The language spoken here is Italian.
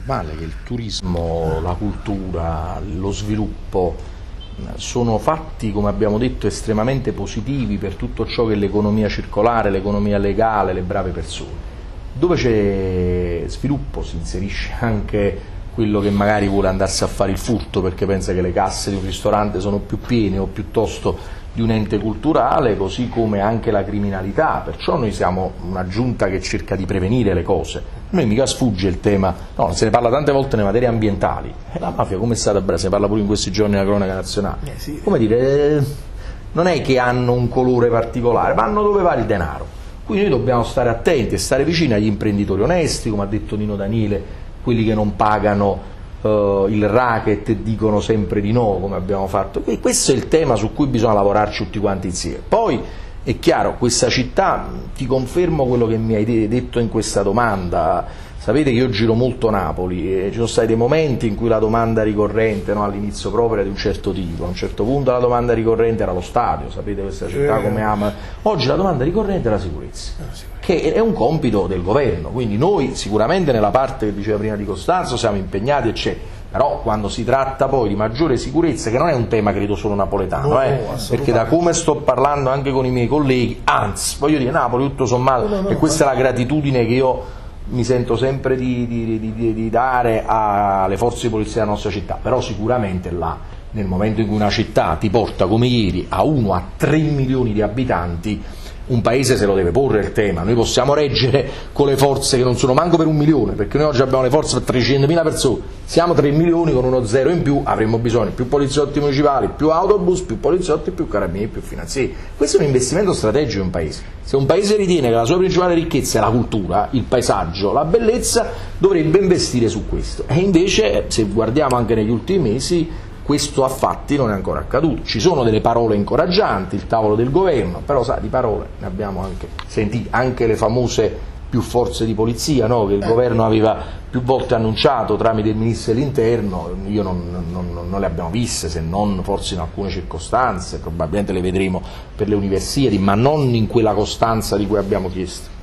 normale che il turismo, la cultura, lo sviluppo sono fatti, come abbiamo detto, estremamente positivi per tutto ciò che è l'economia circolare, l'economia legale, le brave persone. Dove c'è sviluppo si inserisce anche quello che magari vuole andarsi a fare il furto perché pensa che le casse di un ristorante sono più piene o piuttosto di un ente culturale, così come anche la criminalità. Perciò noi siamo una giunta che cerca di prevenire le cose. A noi mica sfugge il tema, no, se ne parla tante volte nelle materie ambientali. La mafia come è stata brava? Se ne parla pure in questi giorni nella cronaca nazionale. Sì. Come dire, non è che hanno un colore particolare, vanno dove va il denaro. Quindi noi dobbiamo stare attenti e stare vicini agli imprenditori onesti, come ha detto Nino Daniele, quelli che non pagano il racket e dicono sempre di no, come abbiamo fatto. E questo è il tema su cui bisogna lavorarci tutti quanti insieme. Poi è chiaro, questa città, ti confermo quello che mi hai detto in questa domanda. Sapete che io giro molto Napoli e ci sono stati dei momenti in cui la domanda ricorrente, no, all'inizio proprio era di un certo tipo. A un certo punto la domanda ricorrente era lo stadio, sapete questa città come ama. Oggi la domanda ricorrente è la sicurezza, che è un compito del governo, quindi noi sicuramente nella parte che diceva prima di Costanzo siamo impegnati eccetera, però quando si tratta poi di maggiore sicurezza, che non è un tema credo solo napoletano, perché da come sto parlando anche con i miei colleghi, anzi voglio dire Napoli tutto sommato, e questa è la gratitudine che io mi sento sempre di dare alle forze di polizia della nostra città, però sicuramente là, nel momento in cui una città ti porta come ieri a 1 a 3 milioni di abitanti, un paese se lo deve porre il tema. Noi possiamo reggere con le forze che non sono manco per 1 milione, perché noi oggi abbiamo le forze per 300.000 persone, siamo 3 milioni con uno zero in più, avremmo bisogno di più poliziotti municipali, più autobus, più poliziotti, più carabinieri, più finanzieri. Questo è un investimento strategico in un paese. Se un paese ritiene che la sua principale ricchezza è la cultura, il paesaggio, la bellezza, dovrebbe investire su questo. E invece, se guardiamo anche negli ultimi mesi, questo a fatti non è ancora accaduto. Ci sono delle parole incoraggianti, il tavolo del governo, però sa, di parole ne abbiamo anche sentite, anche le famose più forze di polizia, no? Che il governo aveva più volte annunciato tramite il ministro dell'interno, io non le abbiamo viste, se non forse in alcune circostanze, probabilmente le vedremo per le Universiadi, ma non in quella costanza di cui abbiamo chiesto.